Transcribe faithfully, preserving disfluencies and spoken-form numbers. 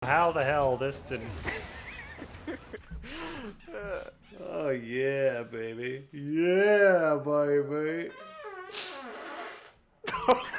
how the hell this didn't... Oh yeah, baby. Yeah, baby.